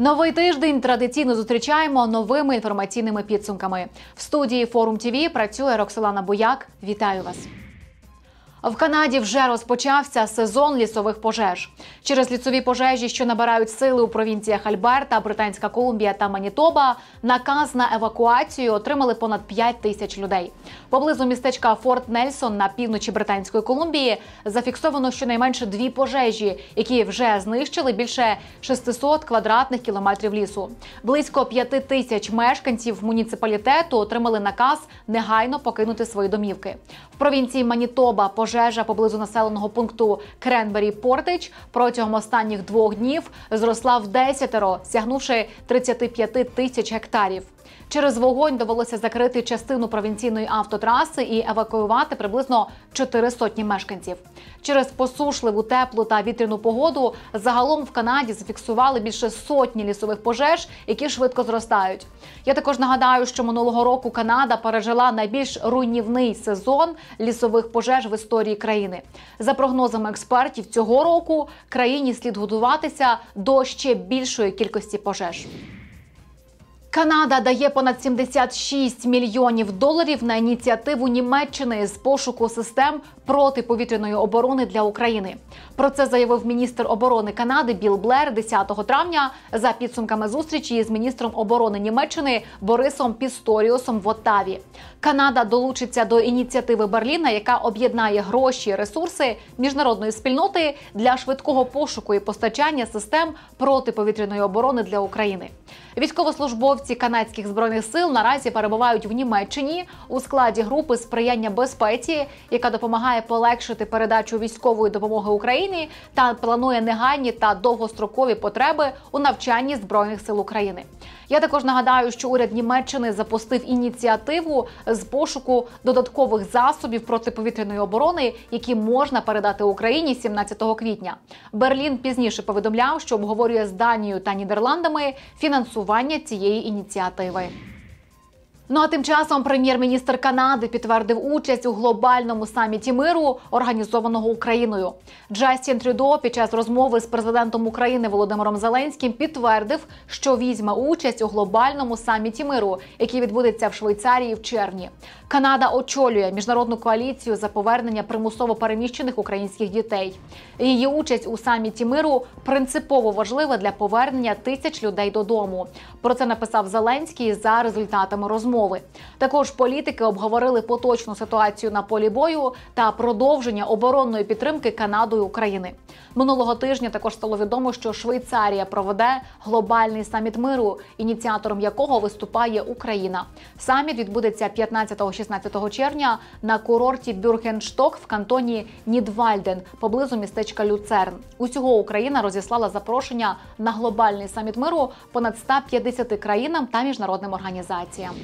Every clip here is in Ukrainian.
Новий тиждень традиційно зустрічаємо новими інформаційними підсумками. В студії Форум ТВ працює Роксолана Буяк. Вітаю вас! В Канаді вже розпочався сезон лісових пожеж. Через лісові пожежі, що набирають сили у провінціях Альберта, Британська Колумбія та Манітоба, наказ на евакуацію отримали понад 5 тисяч людей. Поблизу містечка Форт Нельсон на півночі Британської Колумбії зафіксовано щонайменше 2 пожежі, які вже знищили більше 600 квадратних кілометрів лісу. Близько 5 тисяч мешканців муніципалітету отримали наказ негайно покинути свої домівки. В провінції Манітоба пожежа поблизу населеного пункту Кренбері-Портидж протягом останніх 2 днів зросла в 10-ро, сягнувши 35 тисяч гектарів. Через вогонь довелося закрити частину провінційної автотраси і евакуювати приблизно 400 мешканців. Через посушливу, теплу та вітряну погоду загалом в Канаді зафіксували більше сотні лісових пожеж, які швидко зростають. Я також нагадаю, що минулого року Канада пережила найбільш руйнівний сезон лісових пожеж в історії країни. За прогнозами експертів, цього року країні слід готуватися до ще більшої кількості пожеж. Канада дає понад 76 мільйонів доларів на ініціативу Німеччини з пошуку систем протиповітряної оборони для України. Про це заявив міністр оборони Канади Білл Блер 10 травня за підсумками зустрічі з міністром оборони Німеччини Борисом Пісторіусом в Оттаві. Канада долучиться до ініціативи Берліна, яка об'єднає гроші і ресурси міжнародної спільноти для швидкого пошуку і постачання систем протиповітряної оборони для України. Військовослужбовці канадських збройних сил наразі перебувають в Німеччині у складі групи сприяння безпеці, яка допомагає полегшити передачу військової допомоги Україні та планує негайні та довгострокові потреби у навчанні Збройних сил України. Я також нагадаю, що уряд Німеччини запустив ініціативу з пошуку додаткових засобів протиповітряної оборони, які можна передати Україні 17 квітня. Берлін пізніше повідомляв, що обговорює з Данією та Нідерландами фінансування цієї ініціативи. Ну а тим часом прем'єр-міністр Канади підтвердив участь у глобальному саміті миру, організованого Україною. Джастін Трюдо під час розмови з президентом України Володимиром Зеленським підтвердив, що візьме участь у глобальному саміті миру, який відбудеться в Швейцарії в червні. Канада очолює міжнародну коаліцію за повернення примусово переміщених українських дітей. Її участь у саміті миру принципово важлива для повернення тисяч людей додому. Про це написав Зеленський за результатами розмови. Також політики обговорили поточну ситуацію на полі бою та продовження оборонної підтримки Канадою України. Минулого тижня також стало відомо, що Швейцарія проведе глобальний саміт миру, ініціатором якого виступає Україна. Саміт відбудеться 15-16 червня на курорті Бюргеншток в кантоні Нідвальден, поблизу містечка Люцерн. Усього Україна розіслала запрошення на глобальний саміт миру понад 150 країнам та міжнародним організаціям.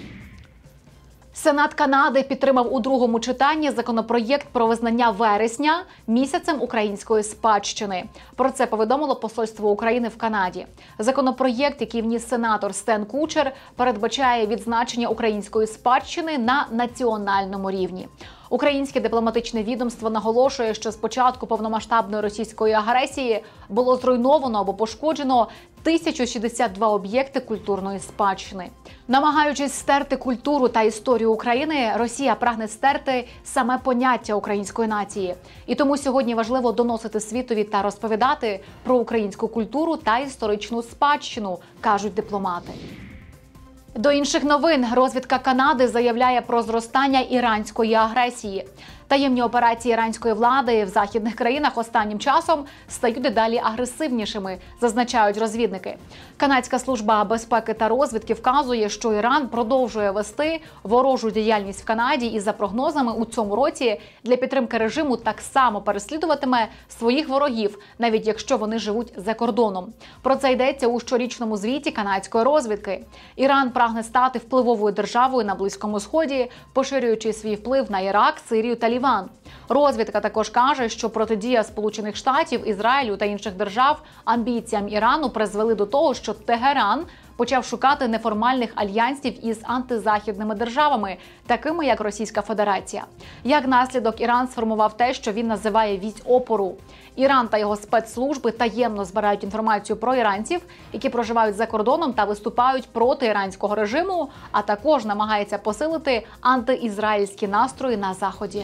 Сенат Канади підтримав у другому читанні законопроєкт про визнання вересня місяцем української спадщини. Про це повідомило Посольство України в Канаді. Законопроєкт, який вніс сенатор Стен Кучер, передбачає відзначення української спадщини на національному рівні. Українське дипломатичне відомство наголошує, що з початку повномасштабної російської агресії було зруйновано або пошкоджено 1062 об'єкти культурної спадщини. Намагаючись стерти культуру та історію України, Росія прагне стерти саме поняття української нації. І тому сьогодні важливо доносити світові та розповідати про українську культуру та історичну спадщину, кажуть дипломати. До інших новин. Розвідка Канади заявляє про зростання іранської агресії. Таємні операції іранської влади в західних країнах останнім часом стають дедалі агресивнішими, зазначають розвідники. Канадська служба безпеки та розвідки вказує, що Іран продовжує вести ворожу діяльність в Канаді і, за прогнозами, у цьому році для підтримки режиму так само переслідуватиме своїх ворогів, навіть якщо вони живуть за кордоном. Про це йдеться у щорічному звіті канадської розвідки. Іран прагне стати впливовою державою на Близькому Сході, поширюючи свій вплив на Ірак, Сирію та Ліван. Розвідка також каже, що протидія Сполучених Штатів, Ізраїлю та інших держав амбіціям Ірану призвели до того, що Тегеран почав шукати неформальних альянсів із антизахідними державами, такими як Російська Федерація. Як наслідок, Іран сформував те, що він називає «вісь опору». Іран та його спецслужби таємно збирають інформацію про іранців, які проживають за кордоном та виступають проти іранського режиму, а також намагається посилити антиізраїльські настрої на Заході.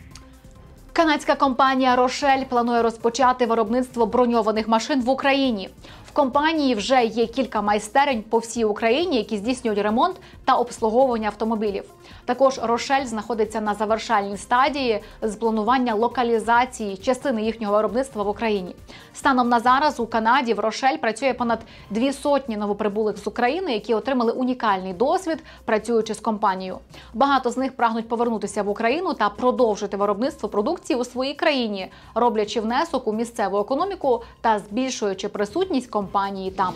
Канадська компанія «Рошель» планує розпочати виробництво броньованих машин в Україні. В компанії вже є кілька майстерень по всій Україні, які здійснюють ремонт та обслуговування автомобілів. Також «Рошель» знаходиться на завершальній стадії з планування локалізації частини їхнього виробництва в Україні. Станом на зараз у Канаді в «Рошель» працює понад 200 новоприбулих з України, які отримали унікальний досвід, працюючи з компанією. Багато з них прагнуть повернутися в Україну та продовжити виробництво продукції у своїй країні, роблячи внесок у місцеву економіку та збільшуючи присутність компанії там.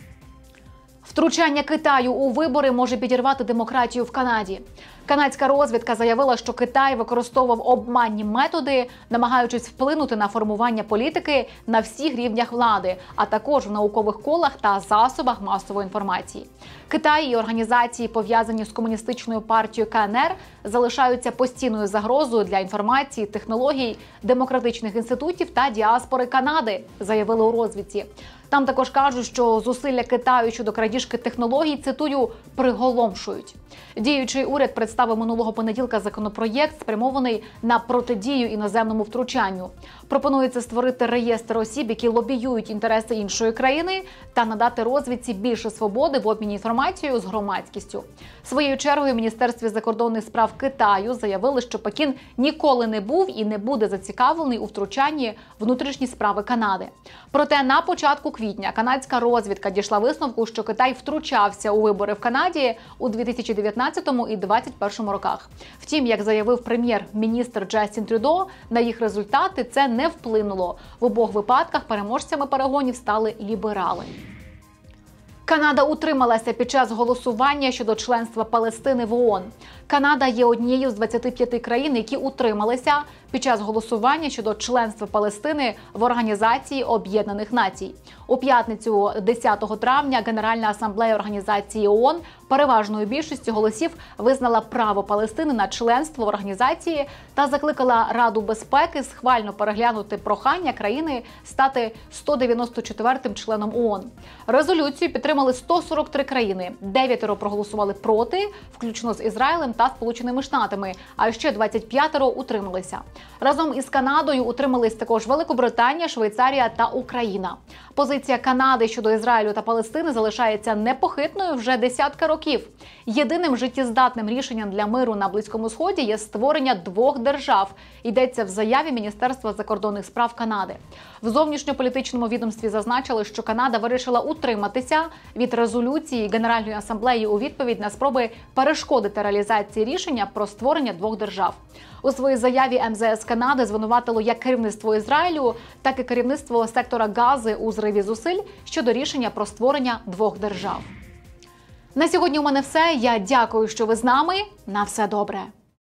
Втручання Китаю у вибори може підірвати демократію в Канаді. Канадська розвідка заявила, що Китай використовував обманні методи, намагаючись вплинути на формування політики на всіх рівнях влади, а також в наукових колах та засобах масової інформації. Китай і організації, пов'язані з комуністичною партією КНР, залишаються постійною загрозою для інформації, технологій, демократичних інститутів та діаспори Канади, заявили у розвідці. Там також кажуть, що зусилля Китаю щодо крадіжки технологій, цитую, приголомшують. Діючий уряд представив минулого понеділка законопроєкт, спрямований на протидію іноземному втручанню. Пропонується створити реєстр осіб, які лобіюють інтереси іншої країни, та надати розвідці більше свободи в обміні інформацією з громадськістю. Своєю чергою в Міністерстві закордонних справ Китаю заявили, що Пекін ніколи не був і не буде зацікавлений у втручанні в внутрішні справи Канади. Проте на початку квітня канадська розвідка дійшла висновку, що Китай втручався у вибори в Канаді у 2019 і 2021 роках. Втім, як заявив прем'єр-міністр Джастін Трюдо, на їх результати це не вплинуло. В обох випадках переможцями перегонів стали ліберали. Канада утрималася під час голосування щодо членства Палестини в ООН. Канада є однією з 25 країн, які утрималися під час голосування щодо членства Палестини в Організації Об'єднаних Націй. У п'ятницю 10 травня Генеральна асамблея Організації ООН переважною більшістю голосів визнала право Палестини на членство в організації та закликала Раду безпеки схвально переглянути прохання країни стати 194-м членом ООН. Резолюцію підтримали 143 країни, 9 проголосували проти, включно з Ізраїлем та Сполученими Штатами, а ще 25 утрималися. Разом із Канадою утримались також Великобританія, Швейцарія та Україна. Позиція Канади щодо Ізраїлю та Палестини залишається непохитною вже десятки років. Єдиним життєздатним рішенням для миру на Близькому Сході є створення двох держав. Йдеться в заяві Міністерства закордонних справ Канади. В зовнішньополітичному відомстві зазначили, що Канада вирішила утриматися від резолюції Генеральної асамблеї у відповідь на спроби перешкодити реалізації рішення про створення двох держав. У своїй заяві МЗС Канади звинуватило як керівництво Ізраїлю, так і керівництво сектора Гази у зриві зусиль щодо рішення про створення двох держав. На сьогодні у мене все. Я дякую, що ви з нами. На все добре.